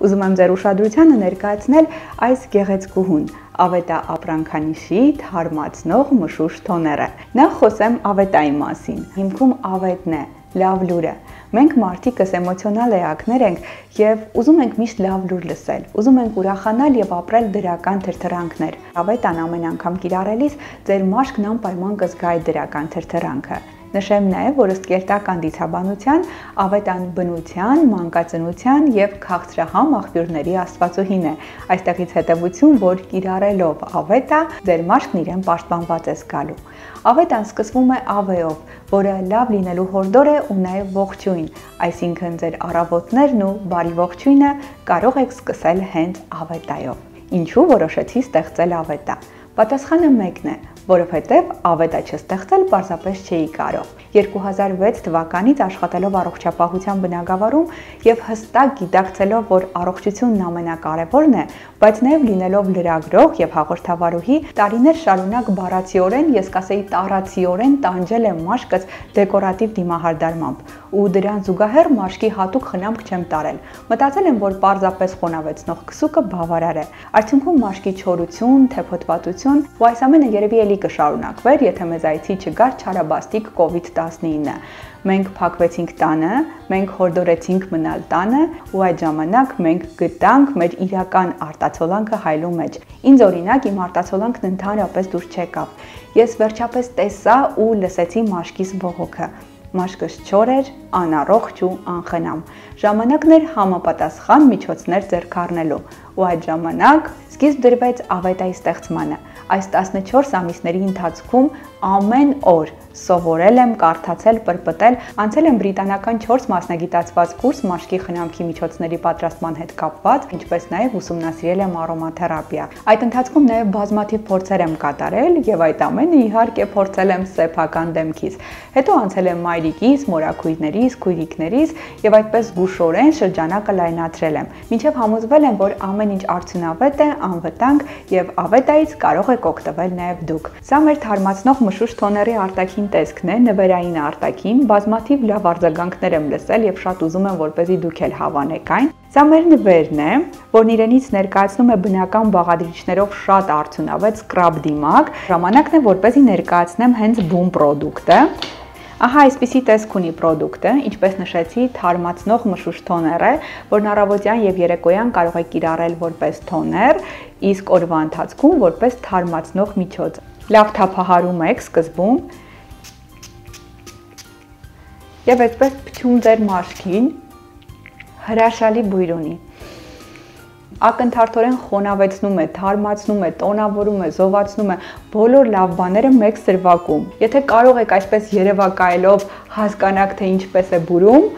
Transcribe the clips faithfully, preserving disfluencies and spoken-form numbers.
Ուզում եմ ձեր ուշադրությանը ներկայացնել այս գեղեցկուհուն՝ ավետա ապրանքանիշի թարմացնող մշուշ թոները։ Նախ խոսեմ ավետայի մասին։ Հիմքում ավետն է, լավ լուրը։ Մենք մարդիկս էմոցիոնալ էակներ ենք եւ ուզում ենք միշտ լավ լուր լսել։ Ուզում ենք ուրախանալ եւ ապրել դրական թրթրանքներ։ Ավետան ամեն անգամ կիրառելիս ձեր մաշկն անպայման կզգա այդ դրական թրթրանքը։ Նշեմ նաև, որ ըստ կելտական դիցաբանության ավետան բնության, մանկածնության եւ քաղցրահամ աղբյուրների աստվածուհին է։ Այստեղից հետևություն, որ կիրառելով ավետա, ձեր մաշկն իրեն պաշտպանված է զգալու։ Ավետան սկսվում է ավեով, որը լավ լինելու հորդոր է ու նաև ողջույն, այսինքն ձեր առավոտներն ու բարի ողջույնը կարող եք սկսել հենց ավետայով։ Ինչու որոշեցի ստեղծել ավետա։ Պատասխանը մեկն է, որովհետև ավետա չստեղծել պարզապես չէի կարող։ երկու հազար վեց թվականից աշխատելով առողջապահության բնագավառում եւ հստակ գիտակցելով, որ առողջությունն ամենակարևորն է, բայց նաեւ լինելով լրագրող եւ հաղորդավարուհի, տարիներ շարունակ բառացիորեն, ես կասեի տառացիորեն տանջել եմ մաշկս դեկորատիվ դիմահարդարմամբ ու դրան զուգահեռ մաշկի հատուկ խնամք չեմ տարել։ Մտածել եմ, որ պարզապես խոնավեցնող քսուկը բավարար է։ Արդյունքում մաշկի չորություն, թեփոթվածություն ու այս ամենը երևի էլի կշարունակվեր, եթե մեզ այցի չգար չարաբաստիկ կովիդ տասնինը։ Մենք փակվեցինք տանը, մենք հորդորեցինք մնալ տանը ու այդ ժամանակ մենք գտանք մեր իրական արտացոլանքը հայլու մեջ։ Ինձ օրինակ իմ արտացոլանքն ընդհանրապես դուր չեկավ։ Ես վերջապես տեսա ու լսեցի մաշկիս բողոքը։ Մաշկս չոր էր, անառողջ ու անխնամ։ Ժամանակն էր համապատասխան միջոցներ ձեռք առնելու ու այդ ժամանակ սկիզբ դրվեց ավետայի ստեղծմանը։ Այս տասնչորս ամիսների ընթացքում ամեն օր սովորել եմ, կարդացել, պրպտել, անցել եմ բրիտանական չորս մասնագիտացված կուրս մաշկի խնամքի միջոցների պատրաստման հետ կապված, ինչպես նաև ուսումնասիրել եմ արոմաթերապիա։ Այդ ընթացքում նաև բազմաթիվ փորձեր եմ կատարել եւ այդ ամենը իհարկե փորձել եմ սեփական դեմքից։ Հետո անցել եմ մայրիկիս, մորաքույրներիս, քույրիկներիս եւ այդպես զգուշորեն շրջանակը լայնացրել եմ, մինչեւ համոզվել եմ, որ ամեն ինչ արդյունավետ է, անվտանգ եւ ավետայից կարող եք օգտվել նաև դուք։ Սա մեր թարմացնող մշուշ թոների արտաքին տեսքն է, նվերային արտաքին, բազմաթիվ լավ արձագանքներ եմ լսել եւ շատ ուզում եմ, որպեսզի դուք էլ հավանեք այն։ Սա մեր նվերն է, որն իրենից ներկայացնում է բնական բաղադրիչներով շատ արդյունավետ սկրաբ դիմակ։ Ժամանակն է, որպեսզի ներկայացնեմ հենց բում պրոդուկտը։ Ահա այսպիսի տեսք ունի պրոդուկտը, ինչպես նշեցի, թարմացնող մշուշ թոներ է, որն առավոտյան եւ երեկոյան կարող եք կիրառել որպես թոներ, իսկ օրվա ընթացքում որպես թարմացնող միջոց։ Լավ թափահարում եք սկզբում եւ այսպես փչում ձեր մաշկին, հրաշալի բույր ունի։ Ակնթարթորեն խոնավեցնում է, թարմացնում է, տոնավորում է, զովացնում է բոլոր լավ բաները մեկ սրվակում։ Եթե կարող եք այսպես երևակայելով հասկանաք, թե ինչպես է բուրում,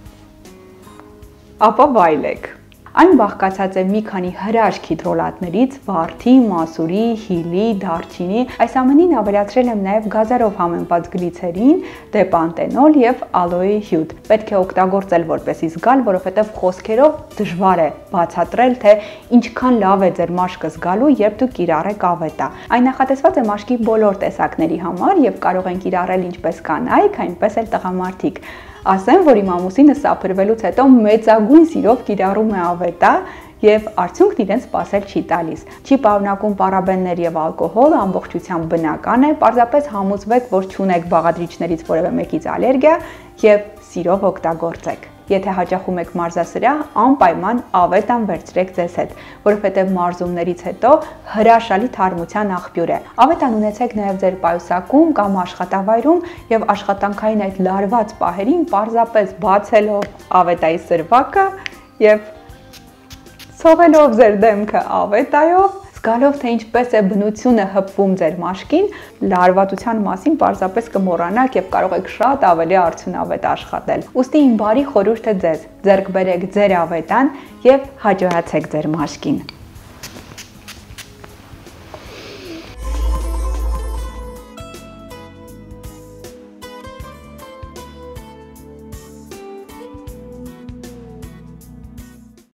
ապա վայելեք։ Այն բաղկացած է մի քանի հրաշք հիդրոլատներից՝ վարդի, մասուրի, հիլի, դարչինի։ Այս ամենին ավելացրել եմ նաև գազերով համեմված գլիցերին, դեպանտենոլ եւ ալոյի հյութ։ Պետք է օգտագործել որպեսզի զգալ, որովհետեւ խոսքերով դժվար է բացատրել, թե ինչքան լավ է ձեր մաշկը զգալու, երբ դուք կիրառեք ավետա։ Այն նախատեսված է մաշկի բոլոր տեսակների համար եւ կարող են կիրառել ինչպես կանայք, այնպես էլ տղամարդիկ։ Ասեմ, որ իմ ամուսինը սափրվելուց հետո մեծագույն սիրով կիրառում է ավետա եւ արդյունքն իրեն սпасել չի տալիս։ Չի պարունակում պարաբեններ եւ ալկոհոլ, ամբողջությամբ բնական է, պարզապես համոզվեք, որ չունեք բաղադրիչներից որևէ մեկից ալերգիա եւ սիրով օգտագործեք։ Եթե հաճախում եք մարզասրահ, անպայման ավետան վերցրեք ձեզ հետ, որովհետև մարզումներից հետո հրաշալի թարմության աղբյուր է։ Ավետան ունեցեք նաև ձեր պայուսակում կամ աշխատավայրում եւ աշխատանքային այդ լարված պահերին պարզապես բացելով ավետայի սրվակը եւ ցողելով ձեր դեմքը ավետայով, զգալով թե ինչպես է բնությունը հպվում ձեր մաշկին, լարվածության մասին պարզապես կմոռանաք եւ կարող եք շատ ավելի արդյունավետ աշխատել։ Ուստի իմ բարի խորհուրդը ձեզ, ձեռք բերեք ձեր ավետան եւ հաջողացեք ձեր մաշկին։